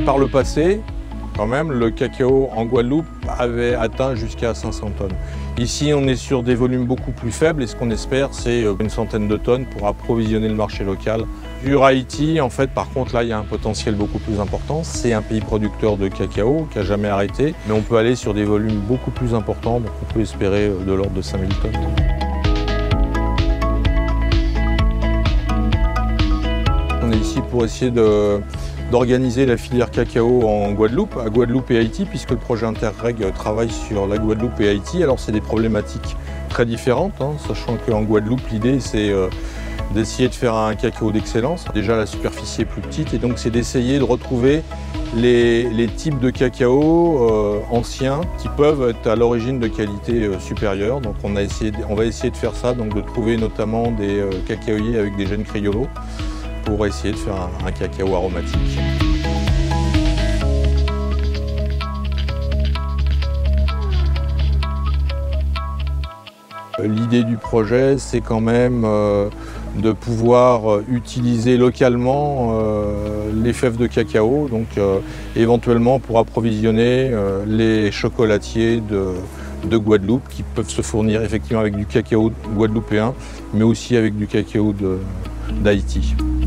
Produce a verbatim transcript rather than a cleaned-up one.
par le passé, quand même, le cacao en Guadeloupe avait atteint jusqu'à cinq cents tonnes. Ici, on est sur des volumes beaucoup plus faibles et ce qu'on espère, c'est une centaine de tonnes pour approvisionner le marché local. Sur Haïti, en fait, par contre, là, il y a un potentiel beaucoup plus important. C'est un pays producteur de cacao qui n'a jamais arrêté, mais on peut aller sur des volumes beaucoup plus importants, donc on peut espérer de l'ordre de cinq mille tonnes. On est ici pour essayer de d'organiser la filière cacao en Guadeloupe, à Guadeloupe et Haïti, puisque le projet Interreg travaille sur la Guadeloupe et Haïti. Alors c'est des problématiques très différentes, hein, sachant qu'en Guadeloupe, l'idée c'est euh, d'essayer de faire un cacao d'excellence. Déjà la superficie est plus petite et donc c'est d'essayer de retrouver les, les types de cacao euh, anciens qui peuvent être à l'origine de qualité euh, supérieure. Donc on, a essayé, on va essayer de faire ça, donc de trouver notamment des euh, cacaoyers avec des gènes criollo, pour essayer de faire un, un cacao aromatique. L'idée du projet, c'est quand même euh, de pouvoir euh, utiliser localement euh, les fèves de cacao, donc euh, éventuellement pour approvisionner euh, les chocolatiers de, de Guadeloupe qui peuvent se fournir effectivement avec du cacao guadeloupéen, mais aussi avec du cacao d'Haïti.